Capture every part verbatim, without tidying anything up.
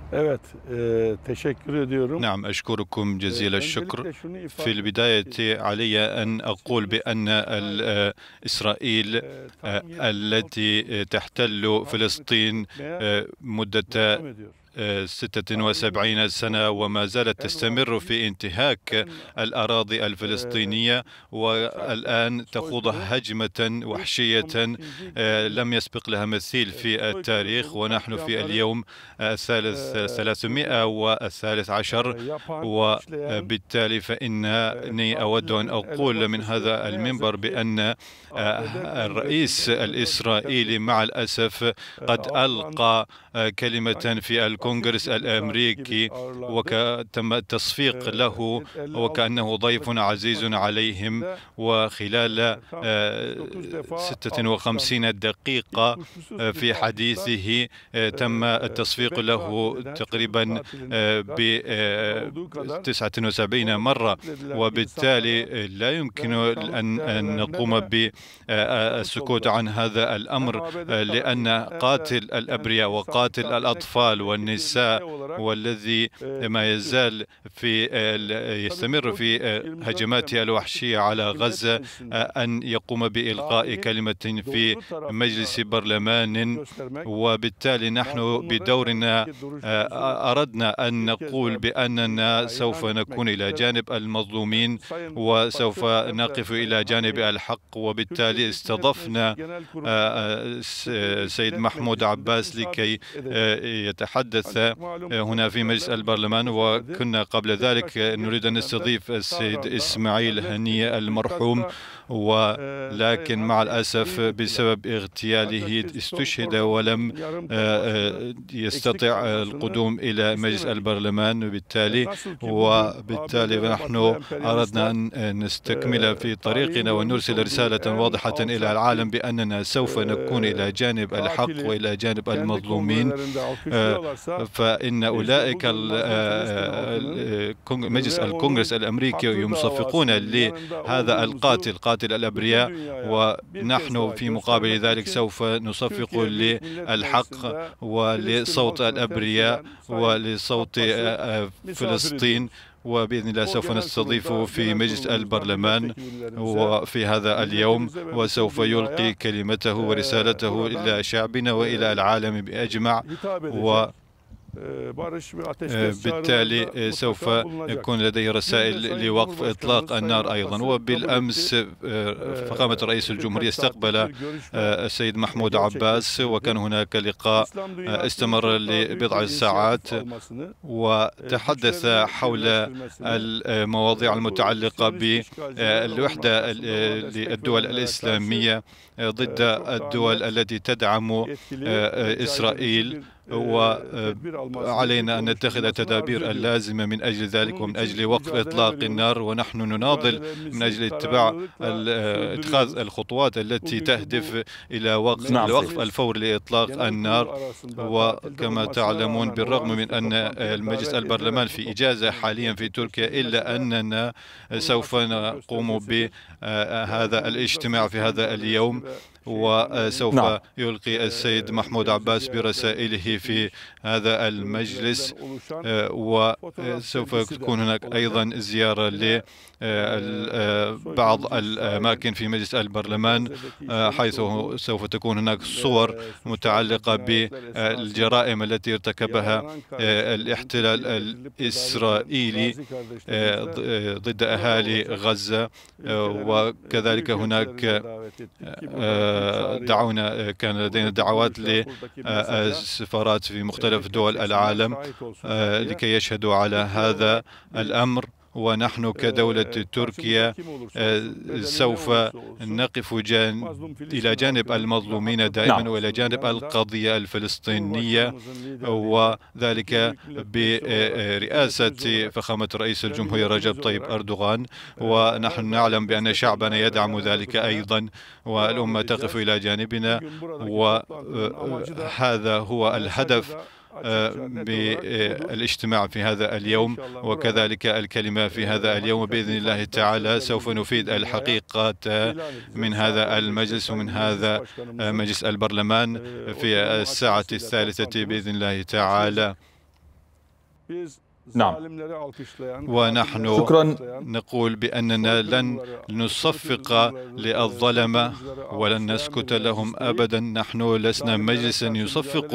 Evet, eee, teşekkür ediyorum. نعم، أشكركم Eee, جزيل الشكر. öncelikle şunu في ifade etmek البداية istiyorum. علي أن أقول Şimdi بأن İsrail ال- إسرائيل eee, آه، tam yetmiş altı التي gündür تحتل hazırlık فلسطين etmeye آه، مدة devam ediyor. ستة İsrail وسبعين سنة وما زالت hem تستمر vahşi في انتهاك hem الأراضي eee, الفلسطينية، alçak والآن تخوض soykırım هجمة وحشية ilk on beşinci آه، günün لم يسبق لها مثيل eee, في soykırım التاريخ. dolu ونحن في katliamları اليوم الثالث eee, ثلاثمائة والثالث عشر، eee, yapan, işleyen وبالتالي eee, فإني أود أن partilerin أقول من elebaşısı هذا ne المنبر yazık ki بأن A B D الرئيس Kongresinde ya da الإسرائيلي مع الأسف eee, قد ağırlandı. ألقى كلمة Sanki في basit الكونغرس bir misafir gibi الأمريكي ağırlandı. وتم التصفيق له elli altı وكأنه ضيف dakikalık عزيز konuşmasının عليهم. içinde وخلال tam yetmiş dokuz defa ستة alkışlandı. وخمسين Hiç دقيقة kuşkusuz في bu alkışlar حديثه تم التصفيق bebek له katil eden, çocuk تقريبا katilinin ب olduğu kadar تسعة وسبعين o مرة. katledilen وبالتالي insanlara لا يمكن ben insanlık أن değerlerine نقوم de sonuç بالسكوت olarak عن هذا hem الأمر، A B D لأن tarafından hem de قاتل kendi الأبرياء insanlık وقاتل tarihine الأطفال geçmişteki bir والنساء ülke olarak والذي ما Türkiye. يزال في Tabii يستمر o gün في yirmi dört هجماته Temmuz الوحشية على Millet غزة Meclisi'nde أن يقوم بإلقاء tarihin كلمة في doğru tarafında مجلس برلمان. göstermek, وبالتالي نحن mazlumların بدورنا yanındaki duruşumuzu أردنا أن bir kez نقول daha بأننا dünyaya سوف ilan etmek نكون إلى isterim. جانب المظلومين Hem Sayın وسوف Başır hem de نقف Sayın إلى جانب Hadi الحق. Türkiye وبالتالي Büyük Millet Meclisi استضفنا Genel Kurulu'nda Türkiye Büyük سيد Millet محمود Meclisi'nde عباس misafir لكي edecek. يتحدث Ancak malum هنا في مجلس sebeplerle bu البرلمان. gerçekleşemedi. وكنا قبل ذلك Beşiktaş'ta نريد أن geçmeden de نستضيف السيد Tahran'da إسماعيل hallettik. هنية المرحوم، Suikasta e, Sayın ولكن مع Hadi الأسف kıyım ettiler. بسبب Ancak اغتياله biz son استشهد ولم programımızın yarım kalmasını, eksik يستطيع kalmasını القدوم إلى مجلس istemedik. البرلمان. وبالتالي Nasıl ki bugün وبالتالي A B D ve نحن Batılı أردنا emperyalistler أن e, نستكمل في tarihin طريقنا görmüş ونرسل olduğu رسالة en واضحة إلى alçak العالم bir بأننا سوف نكون إلى e, جانب الحق katili وإلى جانب kendi المظلومين. kongrelerinde alkışlıyorlarsa فإن biz de أولئك bugün Mazlum Filistin halkının مجلس ve الكونغرس onun الأمريكي haklı يصفقون davasının yanında لهذا olduğumuzu القاتل قاتل bütün الأبرياء، dünyaya bir kez ونحن daha في مقابل göstermek ذلك için سوف نصفق Türkiye Büyük Millet للحق Meclisi'nde Filistin ولصوت halkını الأبرياء temsilen Sayın ولصوت Abbas'ı misafir فلسطين. ediyoruz. وبإذن الله O سوف genel نستضيفه kurulda, في genel مجلس kurulumuzda البرلمان milletvekillerimize, وفي هذا اليوم، milletimize ve bütün وسوف يلقي dünyaya كلمته e, ورسالته إلى buradan شعبنا وإلى e, العالم بأجمع. hitap edecek. و E, barış ve ateşkes بالتالي çağrılarında سوف mutlaka bulunacak. يكون لديه Dün de رسائل Sayın لوقف Cumhurbaşkanımız إطلاق النار Sayın أيضا. Abbas'ı kabul وبالأمس etti. فخامة E, رئيس الجمهورية birkaç saatlik استقبل bir görüşme السيد محمود عباس، gerçekleştirildi. وكان هناك لقاء İslam dünyasının استمر çok daha büyük لبضع bir ساعات، inisiyatif almasını, وتحدث güçlerini حول birleştirmesini, المواضيع bu المتعلقة Siyonist işgalciler ve onun بالوحدة arkasında destek للدول verenlere karşı الإسلامية ضد çok daha الدول net, التي تدعم yetkili ve caydırıcı إسرائيل. bir e, tedbir almasını, وعلينا أن Türkiye نتخذ oluşturmasını التدابير arzu ediyoruz. اللازمة من أجل ذلك Bunun ومن için أجل وقف mücadele إطلاق veriyoruz. النار، ونحن نناضل من أجل Mücadelemizi اتباع kararlılıkla اتخاذ sürdürüyoruz. الخطوات التي Bugünkü تهدف bu إلى وقف نعم الوقف meclisimiz الفوري لإطلاق genel kurul النار. arasında tatilde وكما olmasına تعلمون rağmen بالرغم من olağanüstü أن toplantıya المجلس davet البرلمان edilerek bu في إجازة toplantının حاليا في تركيا إلا gerçekleşmesi de أننا bunun سوف açıklık نقوم göstergesidir. Genel بهذا kurulumuzda الاجتماع في Filistin هذا mücadelesi اليوم. ve وسوف نعم. يلقي السيد محمود عباس برسائله في هذا المجلس، وسوف تكون هناك أيضا زيارة لبعض الأماكن في مجلس البرلمان، حيث سوف تكون هناك صور متعلقة بالجرائم التي ارتكبها الاحتلال الإسرائيلي ضد أهالي غزة. وكذلك هناك دعونا كان لدينا دعوات للسفارات في مختلف دول العالم لكي يشهدوا على هذا الأمر. ونحن كدولة تركيا سوف نقف جان إلى جانب المظلومين دائما وإلى جانب القضية الفلسطينية، وذلك برئاسة فخامة رئيس الجمهورية رجب طيب أردوغان. ونحن نعلم بأن شعبنا يدعم ذلك أيضا، والأمة تقف إلى جانبنا، وهذا هو الهدف بالاجتماع في هذا اليوم، وكذلك الكلمة في هذا اليوم. بإذن الله تعالى سوف نفيد الحقيقة من هذا المجلس ومن هذا مجلس البرلمان في الساعة الثالثة بإذن الله تعالى. نعم. ونحن شكرا. نقول بأننا لن نصفق للظلمة ولن نسكت لهم أبدا. نحن لسنا مجلسا يصفق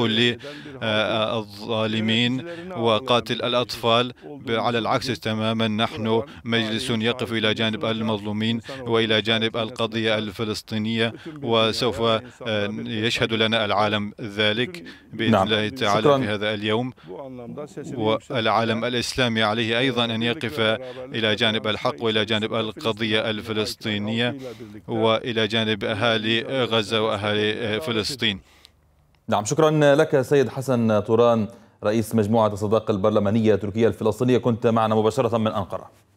للظالمين وقاتل الأطفال، على العكس تماما، نحن مجلس يقف إلى جانب المظلومين وإلى جانب القضية الفلسطينية، وسوف يشهد لنا العالم ذلك بإذن نعم. الله تعالى شكرا. في هذا اليوم. والعالم الإسلامي عليه أيضا أن يقف إلى جانب الحق وإلى جانب القضية الفلسطينية وإلى جانب أهالي غزة وأهالي فلسطين. نعم، شكرا لك سيد حسن طوران، رئيس مجموعة الصداقة البرلمانية التركية الفلسطينية، كنت معنا مباشرة من أنقرة.